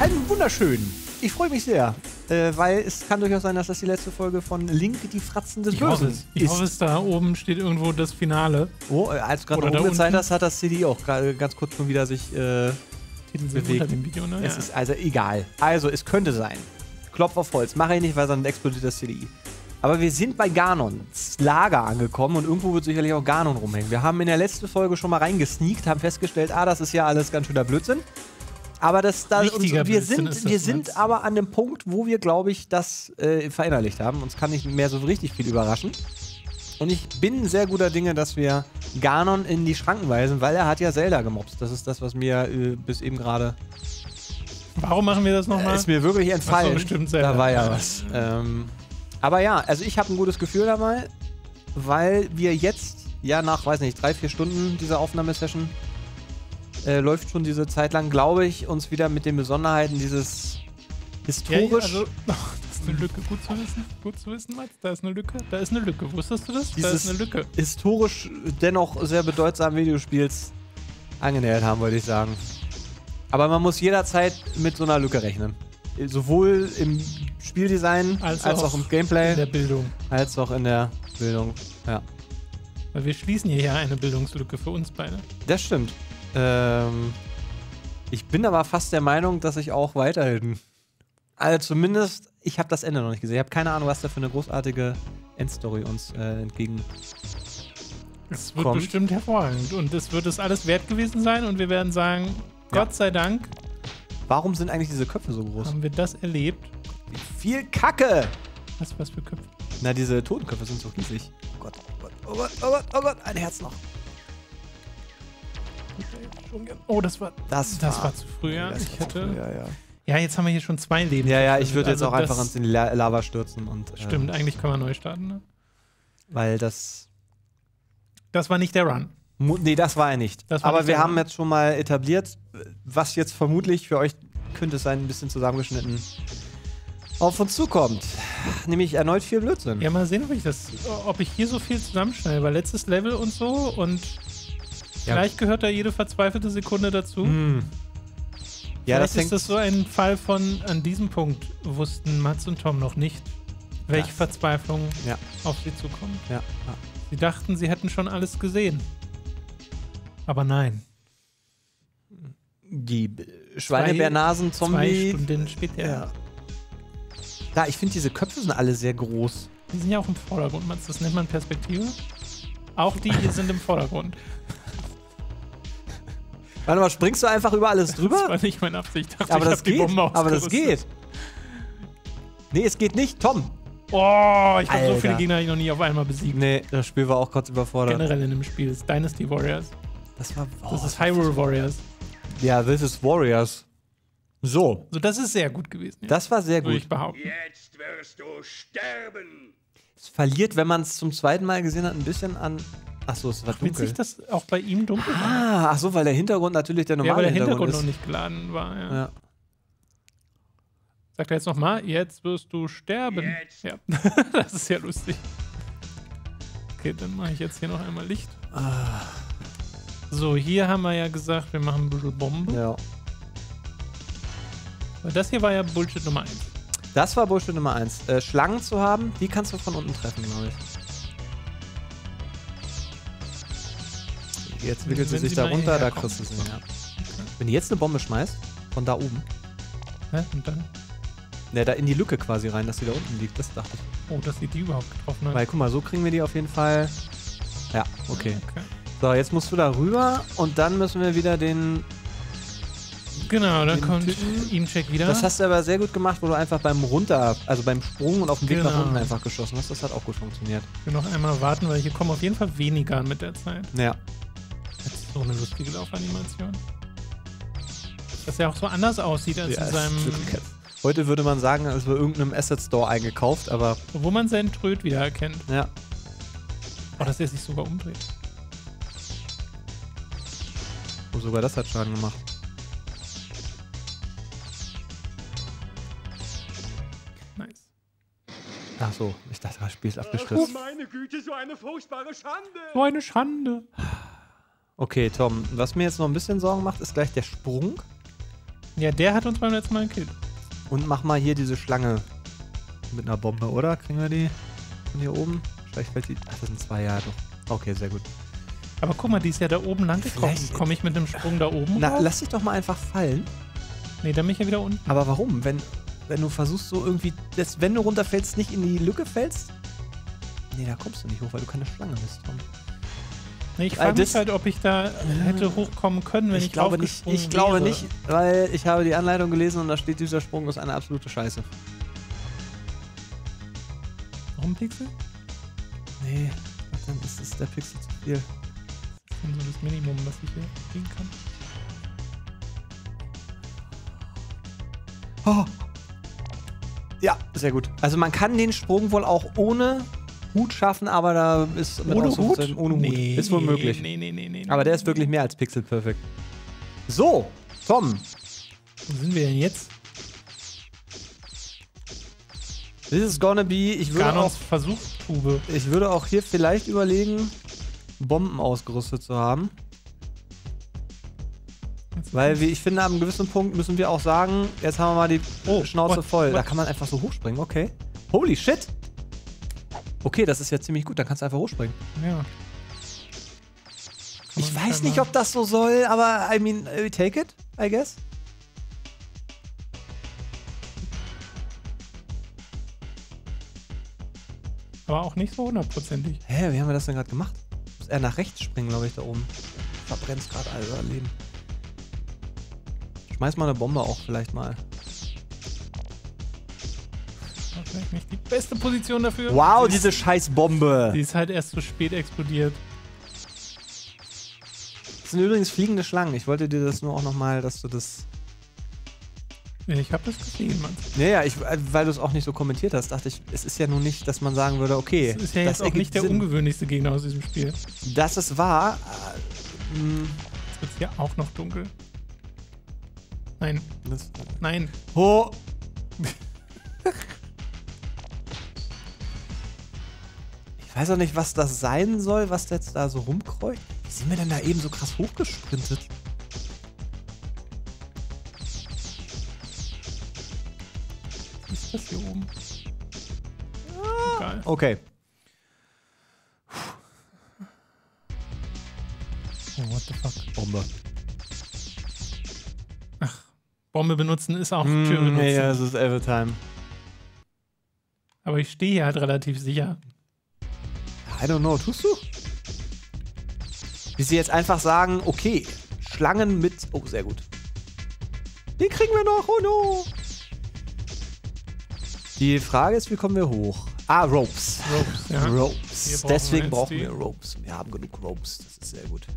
Einen wunderschönen. Ich freue mich sehr, weil es kann durchaus sein, dass das die letzte Folge von Link, die Fratzen des Bösen ist. Ich hoffe, es da oben steht irgendwo das Finale. Oh, als du gerade noch umgezeigt hast, hat das CD auch gerade ganz kurz schon wieder sich bewegt. Unter dem Video, ne? Es ist also egal. Also, es könnte sein. Klopf auf Holz. Mache ich nicht, weil dann explodiert das CDI. Aber wir sind bei Ganons Lager angekommen und irgendwo wird sicherlich auch Ganon rumhängen. Wir haben in der letzten Folge schon mal reingesneakt, haben festgestellt, das ist ja alles ganz schöner Blödsinn. Aber wir sind aber an dem Punkt, wo wir, glaube ich, das verinnerlicht haben. Uns kann nicht mehr so richtig viel überraschen. Und ich bin sehr guter Dinge, dass wir Ganon in die Schranken weisen, weil er hat ja Zelda gemobst. Das ist das, was mir bis eben gerade... Warum machen wir das nochmal? Ist mir wirklich entfallen. Ach so, bestimmt Zelda. Da war ja was. Aber ja, also ich habe ein gutes Gefühl dabei, weil wir jetzt, ja nach, weiß nicht, 3-4 Stunden dieser Aufnahmesession, läuft schon diese Zeit lang, glaube ich, uns wieder mit den Besonderheiten dieses historisch... Ja, also, das ist eine Lücke, gut zu wissen, Mats, da ist eine Lücke, wusstest du das? Da ist eine Lücke. Historisch dennoch sehr bedeutsamen Videospiels angenähert haben, wollte ich sagen. Aber man muss jederzeit mit so einer Lücke rechnen. Sowohl im Spieldesign, als auch im Gameplay. In der Bildung. Als auch in der Bildung, ja. Weil wir schließen hier ja eine Bildungslücke für uns beide. Das stimmt. Ich bin aber fast der Meinung, dass ich auch weiterhin... Also zumindest, ich habe das Ende noch nicht gesehen. Ich habe keine Ahnung, was da für eine großartige Endstory uns entgegenkommt. Es wird bestimmt hervorragend. Und es wird es alles wert gewesen sein. Und wir werden sagen, Gott sei Dank... Warum sind eigentlich diese Köpfe so groß? Haben wir das erlebt? Viel Kacke! Was für Köpfe? Na, diese Totenköpfe sind so riesig. Oh Gott, oh Gott, oh Gott, oh Gott, oh Gott, ein Herz noch. Oh, das war zu früh, ja. Ja, jetzt haben wir hier schon 2 Leben. Ja, ich würde jetzt auch einfach ins Lava stürzen und... Stimmt, eigentlich können wir neu starten, ne? Weil das... Das war nicht der Run. Nee, das war er nicht. Aber wir haben jetzt schon mal etabliert, was jetzt vermutlich für euch, könnte es sein, ein bisschen zusammengeschnitten auf uns zukommt. Nämlich erneut viel Blödsinn. Ja, mal sehen, ob ich hier so viel zusammenschneide. Weil letztes Level und so und vielleicht gehört da jede verzweifelte Sekunde dazu. Ja, vielleicht ist das so ein Fall von, an diesem Punkt wussten Mats und Tom noch nicht, welche Verzweiflung auf sie zukommt. Ja. Sie dachten, sie hätten schon alles gesehen. Aber nein. Die Schweinebärnasen-Zombie. 2 Stunden später. Ja. Ja, ich finde, diese Köpfe sind alle sehr groß. Die sind ja auch im Vordergrund, Mats. Das nennt man Perspektive. Auch die hier sind im Vordergrund. Warte mal, springst du einfach über alles drüber? Das war nicht meine Absicht. Ich dachte, aber ich das geht. Aber das geht. Nee, es geht nicht. Tom. Oh, ich glaube, so viele Gegner habe ich noch nie auf einmal besiegt. Nee, das Spiel war auch kurz überfordert. Generell in dem Spiel ist Dynasty Warriors. Das ist Hyrule Warriors. Ja, this is Warriors. So. Das ist sehr gut gewesen. Ja. Das war sehr gut. Würde ich behaupten. Jetzt wirst du sterben. Es verliert, wenn man es zum zweiten Mal gesehen hat, ein bisschen an... Achso, es war dunkel. Witzig, dass auch bei ihm dunkel war. Achso, weil der Hintergrund natürlich der normale Hintergrund ist. Noch nicht geladen war, ja. Sagt er jetzt nochmal, jetzt wirst du sterben. Jetzt. Ja, das ist ja lustig. Okay, dann mache ich jetzt hier noch einmal Licht. So, hier haben wir ja gesagt, wir machen ein bisschen Bombe. Ja. Weil das hier war ja Bullshit Nummer 1. Das war Bullshit Nummer 1. Schlangen zu haben, die kannst du von unten treffen, glaube ich. Jetzt wickelt sie sich da runter, da kriegst du sie. Ja. Okay. Wenn du jetzt eine Bombe schmeißt, von da oben. Hä? Und dann? Ne, da in die Lücke quasi rein, dass sie da unten liegt. Das dachte ich. Oh, dass sie die überhaupt getroffen hat. Weil, guck mal, so kriegen wir die auf jeden Fall. Ja, okay. So, jetzt musst du da rüber und dann müssen wir wieder den... Genau, dann kommt Check wieder. Das hast du aber sehr gut gemacht, wo du einfach beim beim Sprung und auf dem Weg nach unten einfach geschossen hast. Das hat auch gut funktioniert. Ich will noch einmal warten, weil hier kommen auf jeden Fall weniger mit der Zeit. Ja. Das ist so eine lustige Laufanimation. Dass er auch so anders aussieht als in seinem... Heute würde man sagen, als wir irgendeinem Asset Store eingekauft, aber... Wo man seinen Tröd wiedererkennt. Ja. Oh, dass er sich sogar umdreht. Oh, sogar das hat Schaden gemacht. Nice. Ach so, ich dachte, das Spiel ist abgestürzt. Oh meine Güte, so eine furchtbare Schande. So eine Schande. Okay, Tom, was mir jetzt noch ein bisschen Sorgen macht, ist gleich der Sprung. Ja, der hat uns beim letzten Mal gekillt. Und mach mal hier diese Schlange mit einer Bombe, oder? Kriegen wir die von hier oben? Vielleicht fällt die... Ach, das sind 2, ja doch. Okay, sehr gut. Aber guck mal, die ist ja da oben lang gekommen. Komme ich mit dem Sprung da oben Na, raus? lass dich doch mal einfach fallen. Nee, dann bin ich ja wieder unten. Aber warum? Wenn du versuchst so irgendwie... wenn du runterfällst, nicht in die Lücke fällst? Nee, da kommst du nicht hoch, weil du keine Schlange bist, Tom. Nee, ich frage mich halt, ob ich da hätte hochkommen können, wenn ich glaube nicht. Ich glaube nicht, weil ich habe die Anleitung gelesen und da steht, dieser Sprung ist eine absolute Scheiße. Warum Pixel? Nee, dann ist es der Pixel zu viel. Das ist dann so das Minimum, was ich hier kriegen kann. Oh. Ja, sehr gut. Also man kann den Sprung wohl auch ohne Hut schaffen, aber da ist... Ohne Hut? Ohne Hut. Ist wohl möglich. Nee. Aber der ist wirklich mehr als Pixel Perfect. So, Tom. Wo sind wir denn jetzt? This is gonna be... Ich würde auch hier vielleicht überlegen, Bomben ausgerüstet zu haben. Weil ich finde, ab einem gewissen Punkt müssen wir auch sagen, jetzt haben wir mal die Schnauze voll. Da kann man einfach so hochspringen, okay. Holy shit! Okay, das ist ja ziemlich gut, da kannst du einfach hochspringen. Ja. Ich weiß nicht, ob das so soll, aber I mean, we take it, I guess. Aber auch nicht so hundertprozentig. Hä, wie haben wir das denn gerade gemacht? Muss er nach rechts springen, glaube ich, da oben. Verbrennst gerade all Leben. Schmeiß mal eine Bombe auch vielleicht mal. Vielleicht nicht die beste Position dafür. Wow, diese scheiß Bombe. Die ist halt erst zu spät explodiert. Das sind übrigens fliegende Schlangen. Ich wollte dir das nur auch nochmal, dass du das... Ich habe das gesehen, Mann. Ja, weil du es auch nicht so kommentiert hast, dachte ich, es ist ja nun nicht, dass man sagen würde, okay. Das ist ja jetzt auch nicht der ungewöhnlichste Gegner aus diesem Spiel. Das ist wahr. Jetzt wird es hier auch noch dunkel. Nein. Nein. Oh. Ich weiß auch nicht, was das sein soll, was jetzt da so rumkreucht. Wie sind wir denn da eben so krass hochgesprintet? Was ist das hier oben? Geil. Okay. Oh, what the fuck? Bombe. Ach, Bombe benutzen ist auch Tür benutzen. Nee, ja, es ist Evertime. Aber ich stehe hier halt relativ sicher. I don't know, tust du? Wie sie jetzt einfach sagen, okay, Schlangen mit... Oh, sehr gut. Den kriegen wir noch, oh no! Die Frage ist, wie kommen wir hoch? Ah, Ropes. Ropes, ja. Ropes. Deswegen brauchen wir Ropes. Wir haben genug Ropes, das ist sehr gut.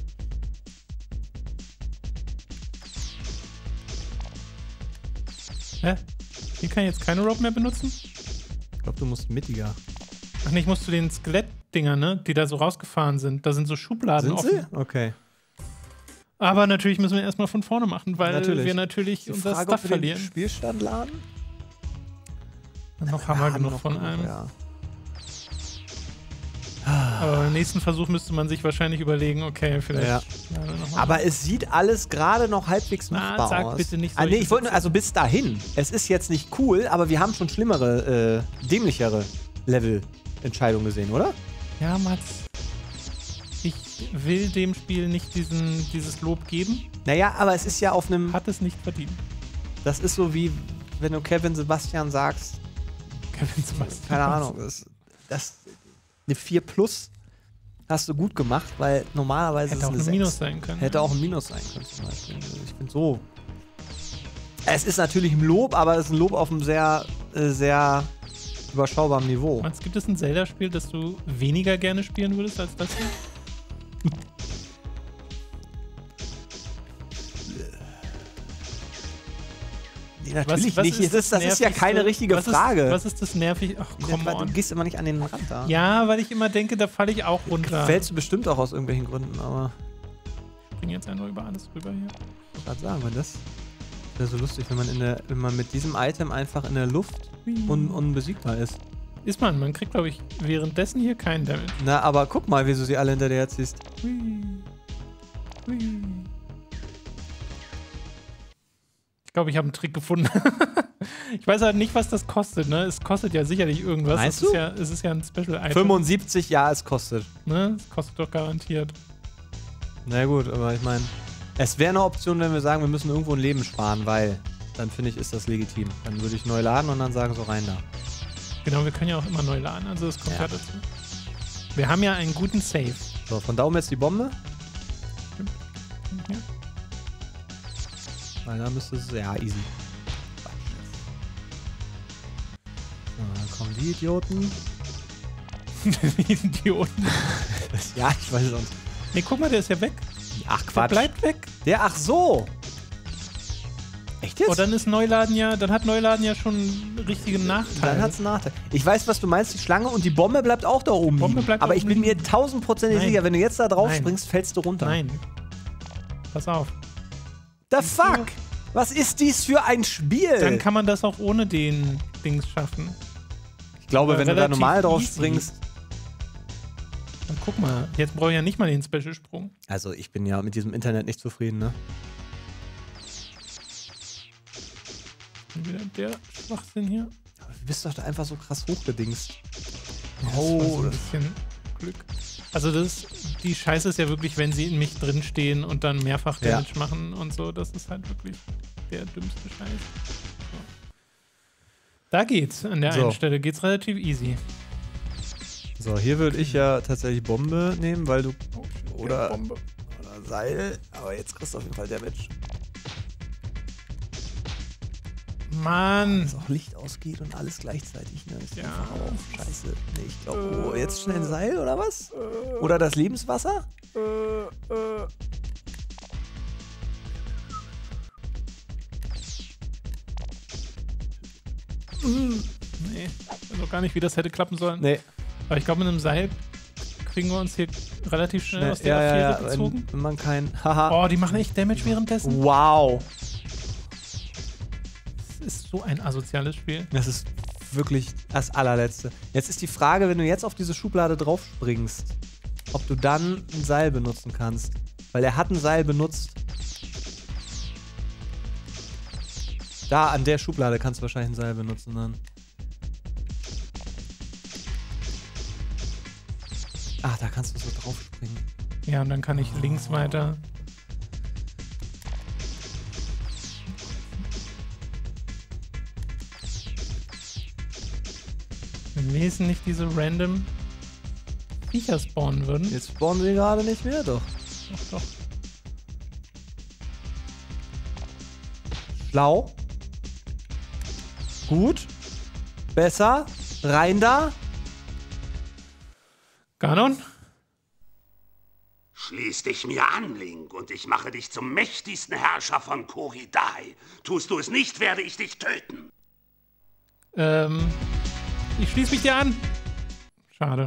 Hä? Hier kann ich jetzt keine Rope mehr benutzen? Ich glaube, du musst mittiger. Ach nee, ich muss zu den Skelettdinger, ne? Die da so rausgefahren sind. Da sind so Schubladen sind offen. Sie? Okay. Aber natürlich müssen wir erstmal von vorne machen, weil wir natürlich unser Stuff verlieren. Den Spielstand laden? Noch haben wir genug von einem. Ja. Aber beim nächsten Versuch müsste man sich wahrscheinlich überlegen, okay, vielleicht. Ja. Aber es sieht alles gerade noch halbwegs machbar sag aus. Bitte nicht nee, ich wollte also bis dahin. Es ist jetzt nicht cool, aber wir haben schon schlimmere, dämlichere Level-Entscheidungen gesehen, oder? Ja, Mats. Ich will dem Spiel nicht dieses Lob geben. Naja, aber es ist ja auf einem... Hat es nicht verdient. Das ist so wie, wenn du Kevin Sebastian sagst. Kevin Sebastian. Keine Ahnung. Das eine 4+ hast du gut gemacht, weil normalerweise hätte ist auch eine ein Minus sein können. Hätte auch ein Minus sein können zum Beispiel. Ich finde so. Es ist natürlich ein Lob, aber es ist ein Lob auf einem sehr, sehr überschaubarem Niveau. Meinst, gibt es ein Zelda-Spiel, das du weniger gerne spielen würdest als das hier? Nee, natürlich nicht. Das ist ja keine richtige Frage. Was ist das nervig? Ach, komm Du gehst immer nicht an den Rand da. Ja, weil ich immer denke, da falle ich auch runter. Fällst du bestimmt auch aus irgendwelchen Gründen, aber... Ich springe jetzt einfach über alles rüber hier. Ich wollte gerade sagen, weil das wäre so lustig, wenn man mit diesem Item einfach in der Luft unbesiegbar ist. Ist man kriegt, glaube ich, währenddessen hier keinen Damage. Na, aber guck mal, wie du sie alle hinter dir herziehst. glaube, ich habe einen Trick gefunden. Ich weiß halt nicht, was das kostet, ne? Es kostet ja sicherlich irgendwas. Meinst du? Es ist ja ein Special-Item. 75, ja, es kostet. Ne? Es kostet doch garantiert. Na gut, aber ich meine, es wäre eine Option, wenn wir sagen, wir müssen irgendwo ein Leben sparen, weil dann finde ich, ist das legitim. Dann würde ich neu laden und dann sagen, so rein da. Genau, wir können ja auch immer neu laden, also das kommt ja dazu. Wir haben ja einen guten Save. So, von da oben jetzt die Bombe. Stimmt. Okay. Weil da müsste es, ja, easy. So, dann kommen die Idioten. Die Idioten. Ja, ich weiß es auch nicht. Nee, guck mal, der ist ja weg. Ach, Quatsch. Der bleibt weg. Ach so. Echt jetzt? Oh, dann ist Neuladen ja, dann hat Neuladen ja schon einen richtigen Nachteil. Dann hat es einen Nachteil. Ich weiß, was du meinst, die Schlange und die Bombe bleibt auch da oben. Aber ich bin mir 1000% sicher, wenn du jetzt da drauf springst, fällst du runter. Nein. Pass auf. The fuck? Was ist dies für ein Spiel? Dann kann man das auch ohne den Dings schaffen. Ich glaube, wenn du da normal drauf springst. Dann guck mal, jetzt brauche ich ja nicht mal den Special-Sprung. Also ich bin ja mit diesem Internet nicht zufrieden, ne? Wieder der Schwachsinn hier. Aber du bist doch da einfach so krass hochgedingst. Ja, so ein bisschen Glück. Also die Scheiße ist ja wirklich, wenn sie in mich drinstehen und dann mehrfach Damage machen und so. Das ist halt wirklich der dümmste Scheiß. So. Da geht's. An der einen Stelle geht's relativ easy. So, hier würde ich ja tatsächlich Bombe nehmen, weil du... Oder Seil. Aber jetzt kriegst du auf jeden Fall Damage. Mann! Dass auch Licht ausgeht und alles gleichzeitig, ne? Ist scheiße. Nee, ich glaube, jetzt schnell ein Seil oder was? Oder das Lebenswasser? Nee, ich weiß auch gar nicht, wie das hätte klappen sollen. Nee. Aber ich glaube, mit einem Seil kriegen wir uns hier relativ schnell aus der Affäre gezogen. Wenn man kein... Haha. Oh, die machen echt Damage währenddessen. Wow. Das ist so ein asoziales Spiel. Das ist wirklich das allerletzte. Jetzt ist die Frage, wenn du jetzt auf diese Schublade drauf springst, ob du dann ein Seil benutzen kannst. Weil er hat ein Seil benutzt. Da, an der Schublade kannst du wahrscheinlich ein Seil benutzen dann. Ach, da kannst du so drauf springen. Ja, und dann kann ich links weiter. Wenn wesentlich diese random Viecher spawnen würden. Jetzt spawnen sie gerade nicht mehr, doch. Doch. Schlau. Gut. Besser. Rein da. Ganon? Schließ dich mir an, Link, und ich mache dich zum mächtigsten Herrscher von Koridai. Tust du es nicht, werde ich dich töten. Ich schließe mich dir an. Schade.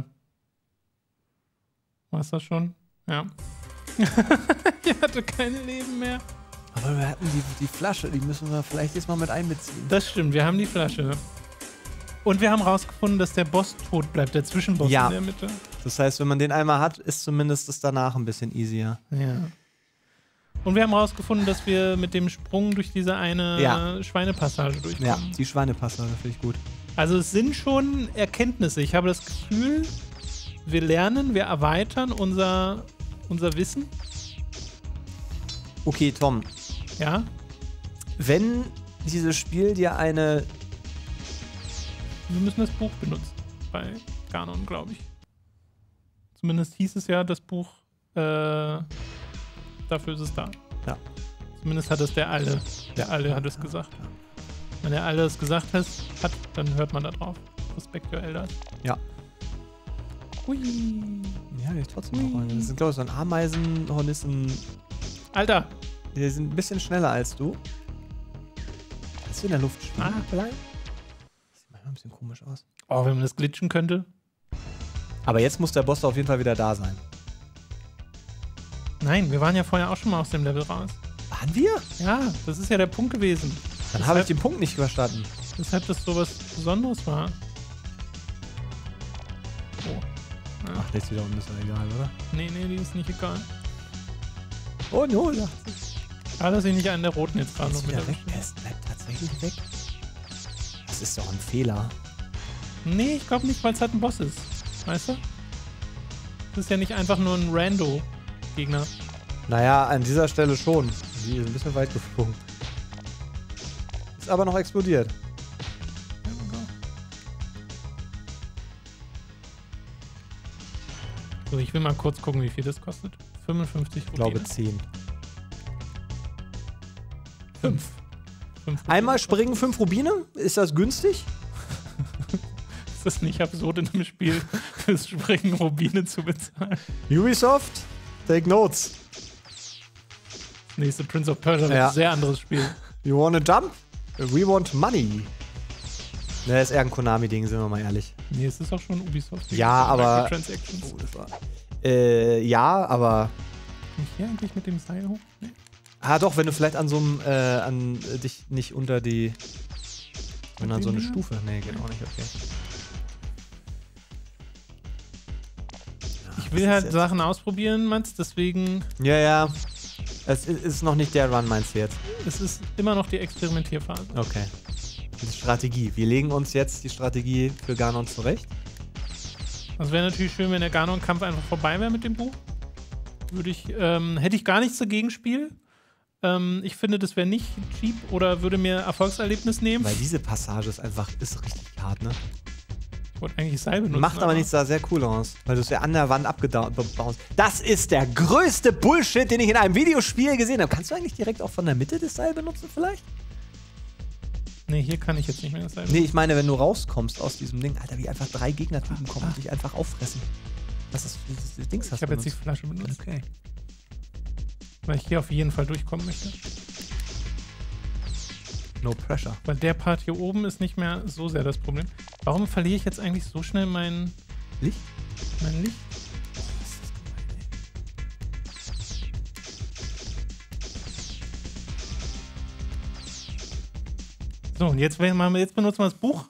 War's das schon? Ja. Ich hatte kein Leben mehr. Aber wir hatten die Flasche, die müssen wir vielleicht jetzt mal mit einbeziehen. Das stimmt, wir haben die Flasche. Und wir haben rausgefunden, dass der Boss tot bleibt, der Zwischenboss in der Mitte. Das heißt, wenn man den einmal hat, ist zumindest das danach ein bisschen easier. Ja. Und wir haben rausgefunden, dass wir mit dem Sprung durch diese eine Schweinepassage durchkommen. Ja, die Schweinepassage finde ich gut. Also es sind schon Erkenntnisse. Ich habe das Gefühl, wir lernen, wir erweitern unser Wissen. Okay, Tom. Ja? Wenn dieses Spiel dir eine... Wir müssen das Buch benutzen. Bei Ganon, glaube ich. Zumindest hieß es ja, das Buch, dafür ist es da. Ja. Zumindest hat es der Alle. Der Alle hat es gesagt. Ja. Wenn der Alle es gesagt hat, dann hört man da drauf. Respekt für Elders. Ja. Hui. Ja, die ist trotzdem noch. Das sind, glaube ich, so ein Ameisenhornissen. Alter! Die sind ein bisschen schneller als du. Kannst du in der Luft schwimmen? Vielleicht? Sieht manchmal ein bisschen komisch aus. Oh, wenn man das glitschen könnte. Aber jetzt muss der Boss auf jeden Fall wieder da sein. Nein, wir waren ja vorher auch schon mal aus dem Level raus. Waren wir? Ja, das ist ja der Punkt gewesen. Dann habe ich den Punkt nicht verstanden. Weshalb das so was Besonderes war. Oh. Ja. Ach, der ist wieder ein bisschen egal, oder? Nee, die ist nicht egal. Oh, no. Schade, dass ich nicht einen der roten jetzt gerade noch mit weg. Er bleibt tatsächlich weg. Das ist doch ein Fehler. Nee, ich glaube nicht, weil es halt ein Boss ist. Weißt du? Das ist ja nicht einfach nur ein Rando-Gegner. Naja, an dieser Stelle schon. Die ist ein bisschen weit geflogen. Ist aber noch explodiert. So, ich will mal kurz gucken, wie viel das kostet. 55 Rubine. Ich glaube 10. 5. Einmal springen 5 Rubine? Ist das günstig? Ist das nicht absurd in einem Spiel, fürs Springen Rubine zu bezahlen? Ubisoft, take notes. Nächste Prince of Persia wird ein sehr anderes Spiel. You wanna jump? We want money. Ne, ist eher ein Konami-Ding, sind wir mal ehrlich. Nee, es ist auch schon Ubisoft. Ja, aber... Transactions. Oh, das war... ja, aber... Kann ich hier eigentlich mit dem Seil hoch? Nee. Ah, doch, wenn du vielleicht an so einem... dich nicht unter die... Und an so eine Stufe... Nee, geht auch nicht, okay. Ja, ich will halt Sachen ausprobieren, Mats, deswegen... Ja. Es ist noch nicht der Run, meinst du jetzt? Es ist immer noch die Experimentierphase. Okay. Die Strategie. Wir legen uns jetzt die Strategie für Ganon zurecht. Das wäre natürlich schön, wenn der Ganon-Kampf einfach vorbei wäre mit dem Buch. Hätte ich gar nichts dagegen spielen. Ich finde, das wäre nicht cheap oder würde mir Erfolgserlebnis nehmen. Weil diese Passage ist richtig hart, ne? Ich wollte eigentlich Seil benutzen. Macht aber nichts, sah sehr cool aus. Weil du es ja an der Wand abgebaut. Das ist der größte Bullshit, den ich in einem Videospiel gesehen habe. Kannst du eigentlich direkt auch von der Mitte das Seil benutzen vielleicht? Nee, hier kann ich jetzt nicht mehr das Seil benutzen. Nee, ich meine, wenn du rauskommst aus diesem Ding, Alter, wie einfach 3 Gegnertypen kommen und dich einfach auffressen. Was ist das Ding? Ich habe jetzt die Flasche benutzt. Okay. Weil ich hier auf jeden Fall durchkommen möchte. No pressure. Weil der Part hier oben ist nicht mehr so sehr das Problem. Warum verliere ich jetzt eigentlich so schnell mein Licht? Mein Licht? So, und jetzt benutzen wir das Buch.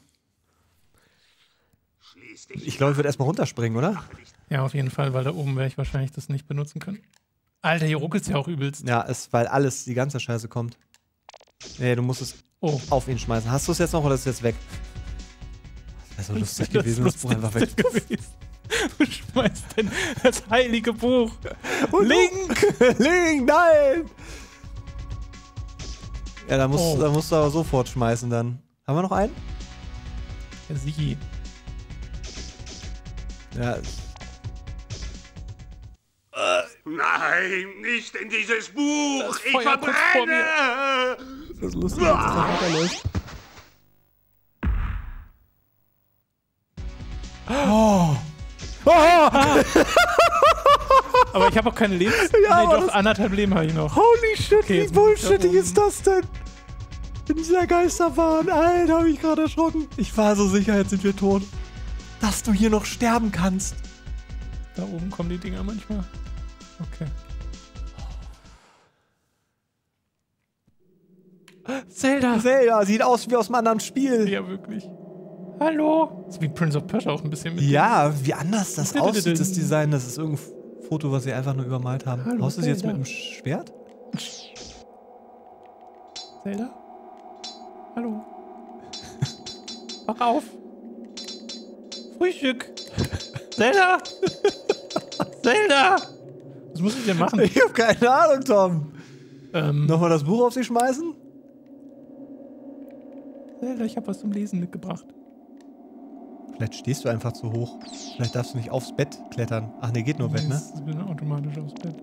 Ich glaube, ich würde erstmal runterspringen, oder? Ja, auf jeden Fall, weil da oben werde ich wahrscheinlich das nicht benutzen können. Alter, hier ruckelt es ja auch übelst. Ja, weil die ganze Scheiße kommt. Nee, du musst es auf ihn schmeißen. Hast du es jetzt noch oder ist es jetzt weg? Das wäre so lustig gewesen, das Buch einfach weg. Du schmeißt denn das heilige Buch. Link! Link, nein! Ja, da musst du aber sofort schmeißen dann. Haben wir noch einen? Der Sigi. Ja. Nein, nicht in dieses Buch! Das Ich Feuer kurz vor mir. verbrenne! Das ist lustig, dass das noch weiterläuft. Oh! Oh! Aber ich habe auch keine Lebens... Ja, nee, doch, 1,5 Leben habe ich noch. Holy shit, Okay, wie bullshittig ist das denn? In dieser Geisterbahn, Alter, hab ich gerade erschrocken. Ich war so sicher, jetzt sind wir tot. Dass du hier noch sterben kannst. Da oben kommen die Dinger manchmal. Okay. Zelda! Zelda, sieht aus wie aus einem anderen Spiel. Ja, wirklich. Hallo! Das ist wie Prince of Persia auch ein bisschen mit. Ja, wie anders das aussieht, das Design. Das ist irgendein Foto, was sie einfach nur übermalt haben. Hallo, Haust du sie jetzt Zelda. mit dem Schwert? Zelda? Hallo? Wach auf! Frühstück! Zelda! Zelda! Was muss ich denn machen? Ich hab keine Ahnung, Tom. Nochmal das Buch auf sie schmeißen? Zelda, ich habe was zum Lesen mitgebracht. Vielleicht stehst du einfach zu hoch. Vielleicht darfst du nicht aufs Bett klettern. Ach nee, geht nur Bett, ne? Ich bin automatisch aufs Bett.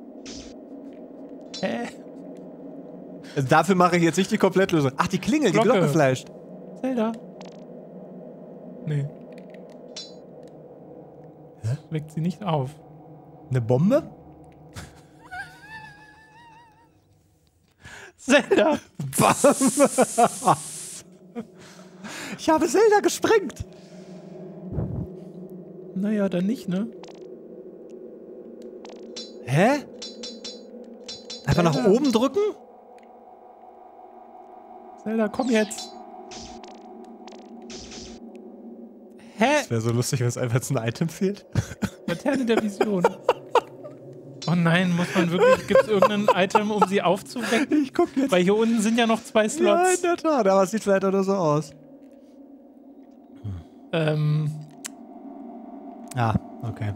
Also dafür mache ich jetzt nicht die Komplettlösung. Ach, die Klingel, die Glocke fleischt. Zelda? Nee. Hä? Weckt sie nicht auf. Eine Bombe? Zelda! Ich habe Zelda gesprengt. Naja, dann nicht, ne? Hä? Einfach nach oben drücken? Zelda, komm jetzt! Hä? Das wäre so lustig, wenn es einfach jetzt ein Item fehlt. Laterne der Vision. Oh, Oh nein, muss man wirklich, gibt es irgendein Item, um sie aufzuwecken? Ich guck jetzt. Weil hier unten sind ja noch 2 Slots. Ja, in der Tat, aber es sieht vielleicht auch nur so aus. Ah, okay.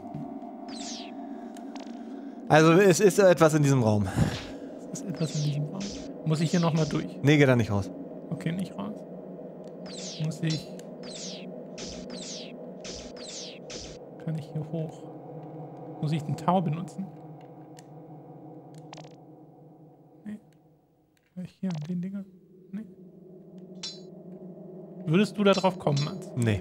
Also es ist etwas in diesem Raum. Es ist etwas in diesem Raum. Muss ich hier nochmal durch? Nee, geh da nicht raus. Okay, nicht raus. Muss ich... Kann ich hier hoch? Muss ich den Tower benutzen? Nee. Hier an den Dinger? Nee. Würdest du da drauf kommen, Mats? Nee.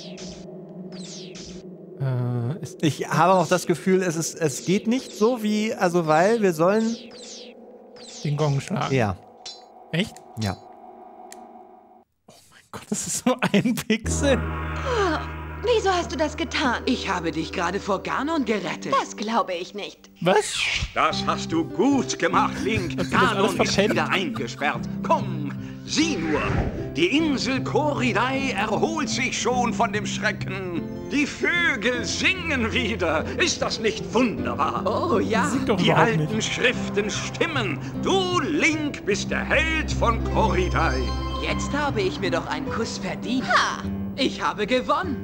Ich habe auch das Gefühl, es geht nicht so wie, also weil wir sollen... Den Gong schlagen? Ja. Echt? Ja. Oh mein Gott, das ist nur ein Pixel. Wieso hast du das getan? Ich habe dich gerade vor Ganon gerettet. Das glaube ich nicht. Was? Das hast du gut gemacht, Link. Hast du das alles Ganon ist verpennt? wieder eingesperrt. Komm, sieh nur. Die Insel Koridai erholt sich schon von dem Schrecken. Die Vögel singen wieder. Ist das nicht wunderbar? Oh ja. Sieht doch Die überhaupt alten nicht. Schriften stimmen. Du, Link, bist der Held von Koridai. Jetzt habe ich mir doch einen Kuss verdient. Ha! Ich habe gewonnen.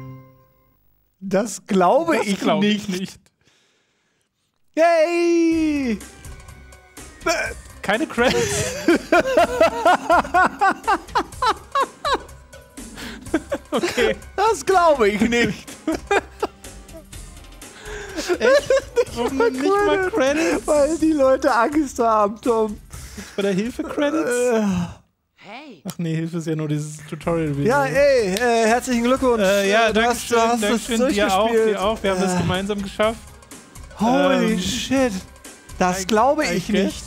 Das glaube Das ich glaube nicht. ich nicht. Yay! Keine Credits. Okay. Das glaube ich nicht. Warum denn nicht mal Credits? Weil die Leute Angst haben, Tom. Bei der Hilfe Credits? Hey. Ach nee, Hilfe ist ja nur dieses Tutorial-Video. Ja, ey, herzlichen Glückwunsch. Ja, du danke hast, schön, du hast danke es schön. durchgespielt. Dir auch. Wir haben das gemeinsam geschafft. Holy shit. Das glaube ich I guess. nicht.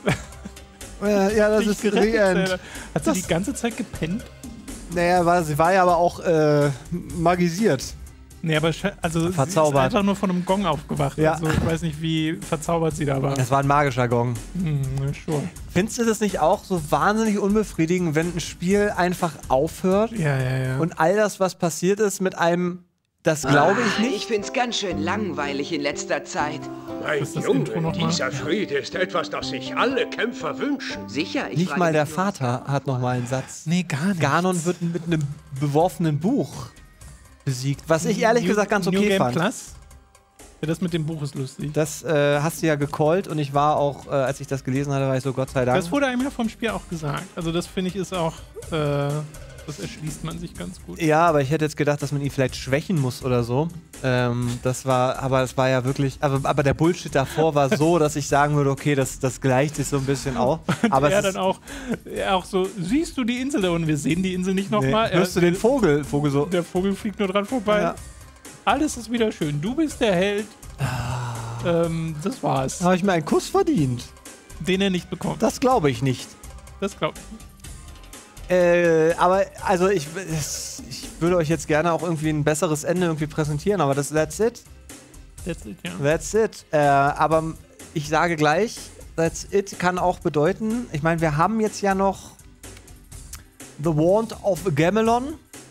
Ja, das Dich ist the gerettet, end. Alter. Hat sie Das- die ganze Zeit gepennt? Naja, sie war ja aber auch magisiert. Nee, aber also Verzaubert. sie ist einfach nur von einem Gong aufgewacht. Ja. Also ich weiß nicht, wie verzaubert sie da war. Das war ein magischer Gong. Sure. Findest du das nicht auch so wahnsinnig unbefriedigend, wenn ein Spiel einfach aufhört Ja. und all das, was passiert ist, mit einem, das glaube ich nicht? Ich find's ganz schön langweilig in letzter Zeit. Mein ist das Intro noch mal? dieser Friede ist etwas, das sich alle Kämpfer wünschen. Sicher, ich Nicht frage mal der mich nur, Vater hat noch mal einen Satz. Nee, gar nicht. Ganon wird mit einem beworfenen Buch besiegt, was ich ehrlich gesagt ganz New okay Game fand. Plus? Ja, das mit dem Buch ist lustig. Das hast du ja gecallt und ich war auch, als ich das gelesen hatte, war ich so, Gott sei Dank. Das wurde einem ja vom Spiel auch gesagt. Also das finde ich ist auch, das erschließt man sich ganz gut. Ja, aber ich hätte jetzt gedacht, dass man ihn vielleicht schwächen muss oder so. Das war ja wirklich, aber der Bullshit davor war so, dass ich sagen würde, okay, das gleicht sich so ein bisschen auf. Aber er es ist, dann auch so, siehst du die Insel da unten? Wir sehen die Insel nicht nochmal. hörst du den Vogel so. Der Vogel fliegt nur dran vorbei. Ja. Alles ist wieder schön. Du bist der Held. Das war's. Habe ich mir einen Kuss verdient? Den er nicht bekommt. Das glaube ich nicht. Das glaube ich nicht. Aber also ich würde euch jetzt gerne auch irgendwie ein besseres Ende irgendwie präsentieren, aber that's it. That's it, ja. That's it. Aber ich sage gleich, that's it kann auch bedeuten, ich meine, wir haben jetzt ja noch The Wand of Gamelon.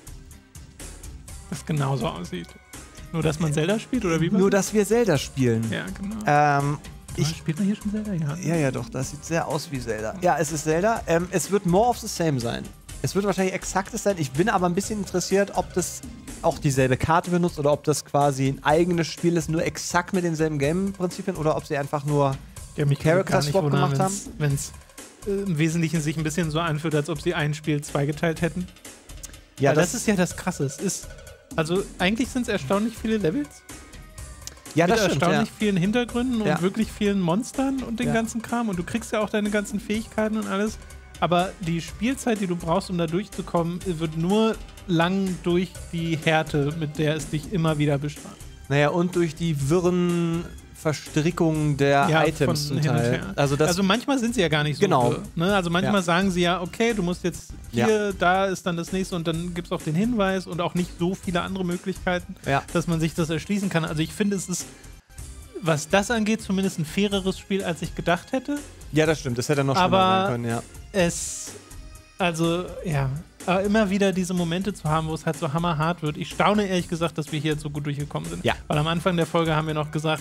Das genauso aussieht. Nur, dass man Zelda spielt, oder wie? Nur, dass wir Zelda spielen. Ja, genau. Spielt man hier schon Zelda? Ja, doch, das sieht sehr aus wie Zelda. Ja, es ist Zelda. Es wird more of the same sein. Es wird wahrscheinlich exaktes sein. Ich bin aber ein bisschen interessiert, ob das auch dieselbe Karte benutzt oder ob das quasi ein eigenes Spiel ist, nur exakt mit denselben Game-Prinzipien oder ob sie einfach nur Character-Swap gemacht haben. Wenn es im Wesentlichen sich ein bisschen so anfühlt, als ob sie ein Spiel zweigeteilt hätten. Ja, Weil das ist ja das Krasse. Es ist, also eigentlich sind es erstaunlich viele Levels. ja, Mit das stimmt. erstaunlich vielen Hintergründen Ja. und wirklich vielen Monstern und den Ja. ganzen Kram. Und du kriegst ja auch deine ganzen Fähigkeiten und alles. Aber die Spielzeit, die du brauchst, um da durchzukommen, wird nur lang durch die Härte, mit der es dich immer wieder bestraft. Naja, und durch die wirren Verstrickungen der Items von zum hin und Teil. her. Also manchmal sind sie ja gar nicht so. Genau. wirr, ne? Also manchmal Ja. sagen sie ja, okay, du musst jetzt hier, da ist dann das nächste und dann gibt es auch den Hinweis und auch nicht so viele andere Möglichkeiten, Ja. dass man sich das erschließen kann. Also ich finde, es ist, was das angeht, zumindest ein faireres Spiel, als ich gedacht hätte. Ja, das stimmt. Das hätte noch Aber- schlimmer sein können, ja. Also, ja, immer wieder diese Momente zu haben, wo es halt so hammerhart wird. Ich staune ehrlich gesagt, dass wir hier jetzt so gut durchgekommen sind. Ja. Weil am Anfang der Folge haben wir noch gesagt,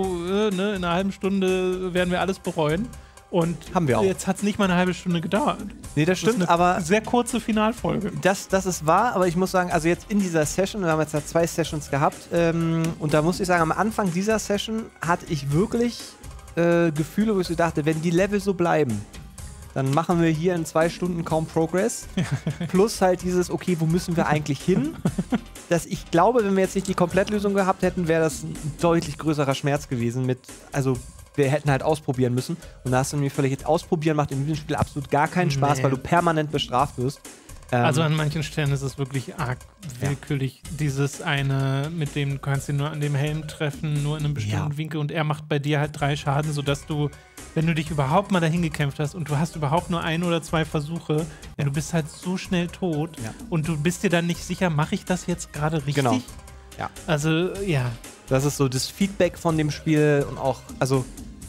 in einer halben Stunde werden wir alles bereuen. Und haben wir auch. Jetzt hat es nicht mal eine halbe Stunde gedauert. Nee, das stimmt, ist eine aber sehr kurze Finalfolge. Das ist wahr, aber ich muss sagen, also jetzt in dieser Session, wir haben jetzt ja 2 Sessions gehabt, und da muss ich sagen, am Anfang dieser Session hatte ich wirklich Gefühle, wo ich so dachte, wenn die Level so bleiben, dann machen wir hier in 2 Stunden kaum Progress. Plus halt dieses, okay, wo müssen wir eigentlich hin? Dass ich glaube, wenn wir jetzt nicht die Komplettlösung gehabt hätten, wäre das ein deutlich größerer Schmerz gewesen also wir hätten halt ausprobieren müssen. Und da hast du nämlich völlig jetzt ausprobieren, macht in diesem Spiel absolut gar keinen Spaß, weil du permanent bestraft wirst. Also an manchen Stellen ist es wirklich arg willkürlich. Dieses eine, mit dem du kannst ihn nur an dem Helm treffen, nur in einem bestimmten Winkel und er macht bei dir halt 3 Schaden, sodass du, wenn du dich überhaupt mal dahin gekämpft hast und du hast überhaupt nur 1 oder 2 Versuche, du bist halt so schnell tot und du bist dir dann nicht sicher, mache ich das jetzt gerade richtig? Genau. Ja. Also, ja. Das ist so das Feedback von dem Spiel und auch, also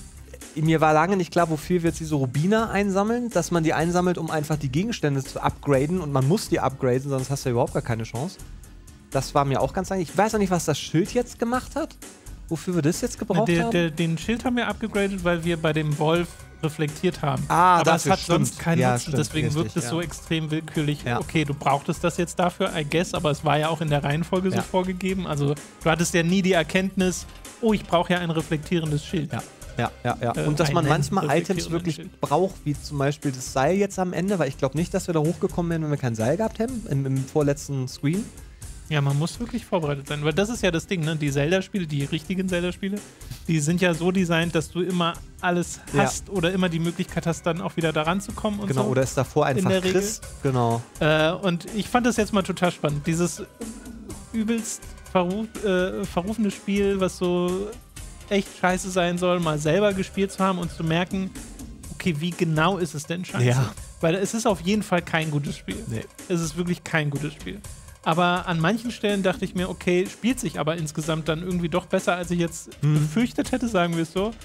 mir war lange nicht klar, wofür wir jetzt diese Rubiner einsammeln, dass man die einsammelt, um einfach die Gegenstände zu upgraden und man muss die upgraden, sonst hast du ja überhaupt gar keine Chance. Das war mir auch ganz eigentlich. Ich weiß auch nicht, was das Schild jetzt gemacht hat, wofür wir das jetzt gebraucht haben. Den Schild haben wir upgradet, weil wir bei dem Wolf reflektiert haben. Aber es hat sonst keinen Nutzen, deswegen wirkt es ja. so extrem willkürlich. Ja. Okay, du brauchtest das jetzt dafür, I guess, aber es war ja auch in der Reihenfolge so vorgegeben. Also du hattest ja nie die Erkenntnis, oh, ich brauche ja ein reflektierendes Schild. Ja. Und dass man manchmal Items wirklich braucht, wie zum Beispiel das Seil jetzt am Ende, weil ich glaube nicht, dass wir da hochgekommen wären, wenn wir kein Seil gehabt hätten, im vorletzten Screen. Ja, man muss wirklich vorbereitet sein, weil das ist ja das Ding, ne? Die Zelda-Spiele, die richtigen Zelda-Spiele, die sind ja so designt, dass du immer alles hast oder immer die Möglichkeit hast, dann auch wieder da ranzukommen und so. Genau, oder es davor einfach kriegst. Genau. Und ich fand das jetzt mal total spannend. Dieses übelst verrufene Spiel, was so echt scheiße sein soll, mal selber gespielt zu haben und zu merken, okay, wie genau ist es denn scheiße? Ja. Weil es ist auf jeden Fall kein gutes Spiel. Nee. Es ist wirklich kein gutes Spiel. Aber an manchen Stellen dachte ich mir, okay, spielt sich aber insgesamt dann irgendwie doch besser, als ich jetzt befürchtet hätte, sagen wir es so.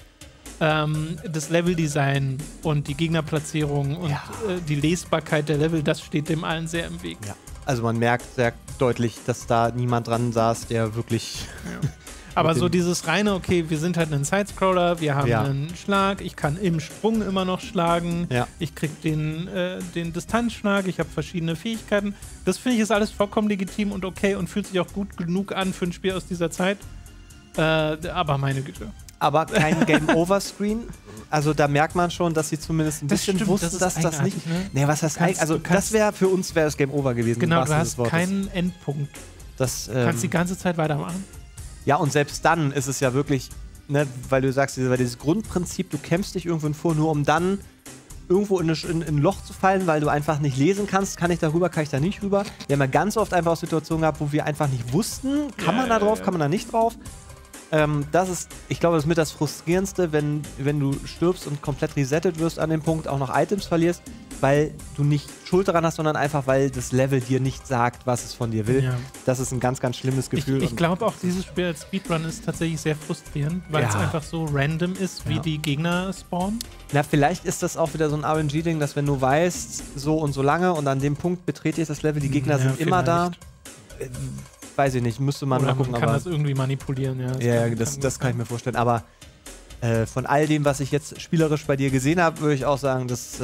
Das Leveldesign und die Gegnerplatzierung und die Lesbarkeit der Level, das steht dem allen sehr im Weg. Ja. Also man merkt sehr deutlich, dass da niemand dran saß, der wirklich... Ja. Aber so dieses reine, okay, wir sind halt ein Sidescroller, wir haben einen Schlag, ich kann im Sprung immer noch schlagen, ich krieg den Distanzschlag, ich habe verschiedene Fähigkeiten. Das finde ich ist alles vollkommen legitim und okay und fühlt sich auch gut genug an für ein Spiel aus dieser Zeit. Aber meine Güte. Aber kein Game-Over-Screen. Also da merkt man schon, dass sie zumindest ein bisschen wussten, dass das nicht... Ne? Nee, was heißt eigentlich? Also das wäre für uns das Game-Over gewesen. Genau, du hast keinen Endpunkt. Du kannst die ganze Zeit weitermachen. Ja, und selbst dann ist es ja wirklich, ne, weil du sagst, weil dieses Grundprinzip, du kämpfst dich irgendwo vor, nur um dann irgendwo in ein Loch zu fallen, weil du einfach nicht lesen kannst, kann ich da rüber, kann ich da nicht rüber. Wir haben ja ganz oft einfach auch Situationen gehabt, wo wir einfach nicht wussten, kann man da drauf, kann man da nicht drauf. Das ist, ich glaube, das ist mit das Frustrierendste, wenn du stirbst und komplett resettet wirst an dem Punkt, auch noch Items verlierst, weil du nicht Schuld daran hast, sondern einfach, weil das Level dir nicht sagt, was es von dir will. Ja. Das ist ein ganz, ganz schlimmes Gefühl. Ich glaube auch, dieses Spiel als Speedrun ist tatsächlich sehr frustrierend, weil es einfach so random ist, wie die Gegner spawnen. Na, vielleicht ist das auch wieder so ein RNG-Ding, dass wenn du weißt, so und so lange und an dem Punkt betrete ich das Level, die Gegner sind immer da. Weiß ich nicht, müsste man mal gucken. Man kann das irgendwie manipulieren, ja. Das kann ich mir vorstellen. Aber von all dem, was ich jetzt spielerisch bei dir gesehen habe, würde ich auch sagen, das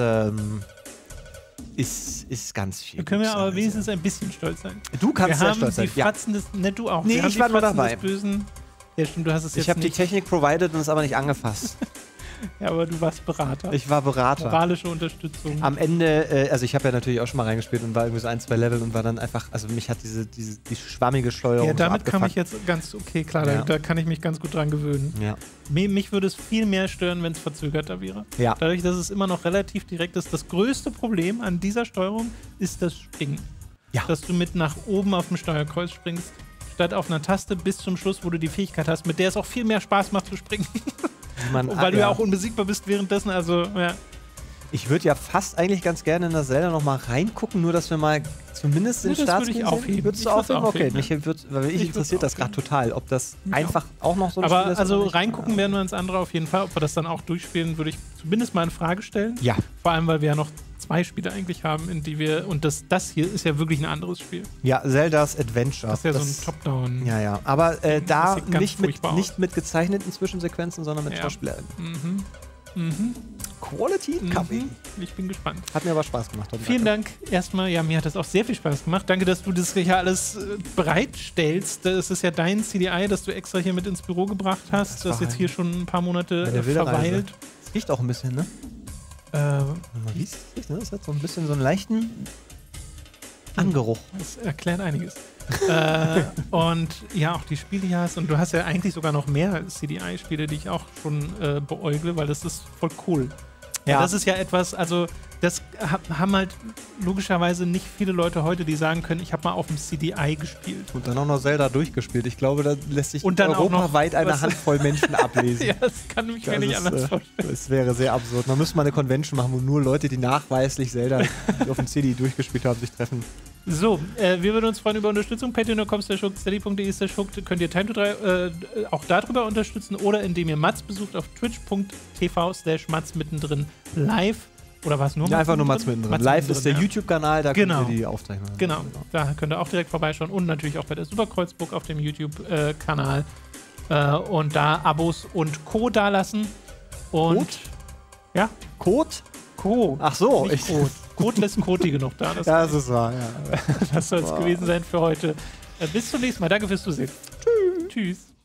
ist ganz viel. Da können wir aber wenigstens ein bisschen stolz sein. Du kannst sehr stolz sein. Die Fratzen des, ne, du auch. Nee, ich war nur dabei. Bösen. Ja, stimmt, du hast es jetzt ich habe die Technik provided und es aber nicht angefasst. Ja, aber du warst Berater. Ich war Berater. Moralische Unterstützung. Am Ende, also ich habe ja natürlich auch schon mal reingespielt und war irgendwie so 1, 2 Level und war dann einfach, also mich hat die schwammige Steuerung. Ja, damit so kam ich jetzt ganz okay, klar, da kann ich mich ganz gut dran gewöhnen. Ja. Mich würde es viel mehr stören, wenn es verzögerter wäre. Ja. Dadurch, dass es immer noch relativ direkt ist. Das größte Problem an dieser Steuerung ist das Springen. Ja. Dass du mit nach oben auf dem Steuerkreuz springst, statt auf einer Taste bis zum Schluss, wo du die Fähigkeit hast, mit der es auch viel mehr Spaß macht zu springen. Weil du ja auch unbesiegbar bist währenddessen, also ja. Ich würde ja fast eigentlich ganz gerne in das Zelda nochmal reingucken, nur dass wir mal zumindest den Start sehen. Würdest du aufheben? Okay, mich interessiert das gerade total, ob das einfach auch noch so ein Spiel ist. Aber also reingucken werden wir ins andere auf jeden Fall. Ob wir das dann auch durchspielen, würde ich zumindest mal in Frage stellen. Ja. Vor allem, weil wir ja noch 2 Spiele eigentlich haben, in die wir, und das hier ist ja wirklich ein anderes Spiel. Ja, Zelda's Adventure. Das ist ja so ein Top-Down. Ja. Aber da nicht mit gezeichneten Zwischensequenzen, sondern mit Schauspielern. Quality Coming. Ich bin gespannt. Hat mir aber Spaß gemacht. Vielen Dank erstmal. Ja, mir hat das auch sehr viel Spaß gemacht. Danke, dass du das hier alles bereitstellst. Das ist ja dein CDI, das du extra hier mit ins Büro gebracht hast, das jetzt hier schon ein paar Monate verweilt. Es riecht auch ein bisschen, ne? Das hat so ein bisschen so einen leichten Angeruch. Das erklärt einiges. Und ja, auch die Spiele hier hast. Und du hast ja eigentlich sogar noch mehr CDI-Spiele, die ich auch schon beäugle, weil das ist voll cool. Ja. Das ist ja etwas, also das haben halt logischerweise nicht viele Leute heute, die sagen können, ich habe mal auf dem CDI gespielt. Und dann auch noch Zelda durchgespielt. Ich glaube, da lässt sich europaweit eine Handvoll Menschen ablesen. Ja, das kann mich gar nicht anders vorstellen. Das wäre sehr absurd. Man müsste mal eine Convention machen, wo nur Leute, die nachweislich Zelda auf dem CDI durchgespielt haben, sich treffen. So, wir würden uns freuen über Unterstützung. Patreon.com/hooked, steady.de/hooked könnt ihr Time to 3 auch darüber unterstützen oder indem ihr Mats besucht auf twitch.tv/Mats mittendrin live. Oder war es nur Mats? Ja, einfach nur Mats mittendrin. Live ist der YouTube-Kanal, da könnt ihr die Aufzeichnung. Genau, da könnt ihr auch direkt vorbeischauen und natürlich auch bei der Superkreuzburg auf dem YouTube-Kanal und da Abos und Co. dalassen. Und Code? Ja. Code? Co. Ach so. Code lässt Koti genug da. Das ist wahr, ja. Das soll es gewesen sein für heute. Bis zum nächsten Mal. Danke fürs Zusehen. Tschüss.